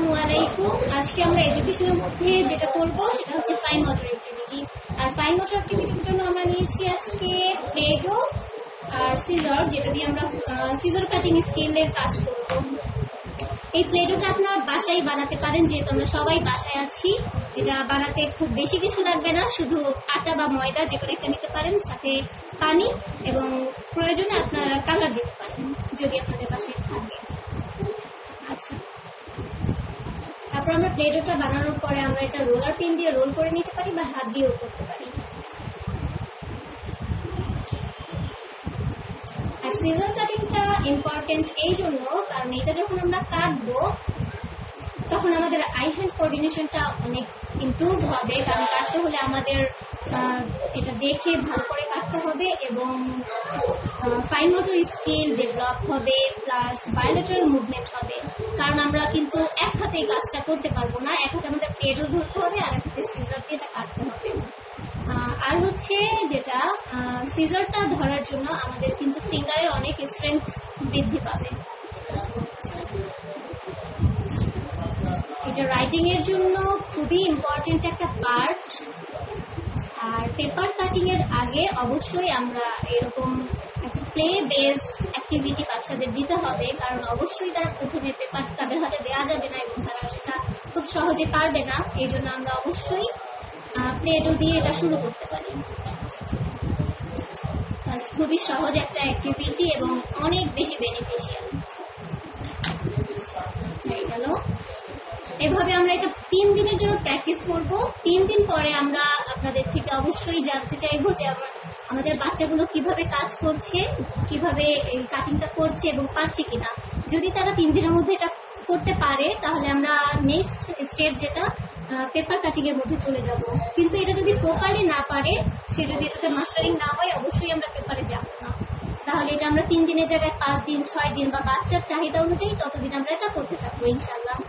আসসালামু আলাইকুম। আজকে আমরা এডুকেশনের মধ্যে যেটা করব সেটা হচ্ছে ফাইন মোটর অ্যাক্টিভিটি। আর ফাইন মোটর অ্যাক্টিভিটির জন্য আমরা নিয়েছি আজকে প্লেডো আর সিজার, যেটা দিয়ে আমরা সিজার কাটিং স্কেলের কাজ করব। এই প্লেডোটা আপনারা বাসায় বানাতে পারেন, যেহেতু আমরা সবাই বাসায় আছি। এটা বানাতে খুব বেশি কিছু লাগবে না, শুধু আটা বা ময়দা যে কোনো একটা নিতে পারেন, সাথে পানি এবং প্রয়োজনে আপনারা কালার দিতে পারেন যদি আপনাদের বাসায় থাকে। আচ্ছা, তারপর আমরা প্লেডোটা বানানোর পরে আমরা এটা রোলার পিন দিয়ে রোল করে নিতে পারি বা হাত দিয়েও করতে পারি। আর সিজার কাটিংটা ইম্পর্টেন্ট এই জন্য কারণ এটা যখন আমরা কাটবো তখন আমাদের আই হ্যান্ড কোঅর্ডিনেশনটা অনেক ইমপ্রুভ হবে, কারণ কাটতে হলে আমাদের এটা দেখে ভালো করে কাটতে হবে এবং ফাইন মোটর স্কিল ডেভেলপ হবে, প্লাস বায়োলেটারাল মুভমেন্ট হবে। কারণ আমরা কিন্তু এক হাতে কাজটা করতে পারবো না, এক হাতে আমাদের প্লেডও ধরতে হবে আর এক হাতে সিজার দিয়ে এটা কাটতে হবে। আর হচ্ছে যেটা সিজারটা ধরার জন্য আমাদের কিন্তু ফিঙ্গারের অনেক স্ট্রেংথ বৃদ্ধি পাবে। এটা রাইটিং এর জন্য খুবই ইম্পর্টেন্ট একটা পার্ট। আর পেপার কাটিং এর আগে অবশ্যই আমরা এরকম একটা প্লে বেস অ্যাক্টিভিটি বাচ্চাদের দিতে হবে, কারণ অবশ্যই তারা প্রথমে পেপার তাদের হাতে দেওয়া যাবে না এবং তারা সেটা খুব সহজে পারবে না। এই জন্য আমরা অবশ্যই প্লেডো দিয়ে এটা শুরু করতে পারি। খুবই সহজ একটা অ্যাক্টিভিটি এবং অনেক বেশি বেনিফিশিয়াল হয়ে গেল। এভাবে আমরা এটা 3 দিনের জন্য প্র্যাকটিস করব। 3 দিন পরে আমরা আপনাদের থেকে অবশ্যই জানতে চাইবো যে আমাদের বাচ্চাগুলো কিভাবে কাজ করছে, কিভাবে কাটিংটা করছে এবং পারছে কিনা। যদি তারা 3 দিনের মধ্যে এটা করতে পারে তাহলে আমরা নেক্সট স্টেপ যেটা পেপার কাটিং এর মধ্যে চলে যাব। কিন্তু এটা যদি প্রপারলি না পারে, সে যদি এটাতে মাস্টারিং না হয়, অবশ্যই আমরা পেপারে যাব না। তাহলে এটা আমরা 3 দিনের জায়গায় 5 দিন, 6 দিন বা বাচ্চার চাহিদা অনুযায়ী ততদিন আমরা এটা করতে থাকবো ইনশাআল্লাহ।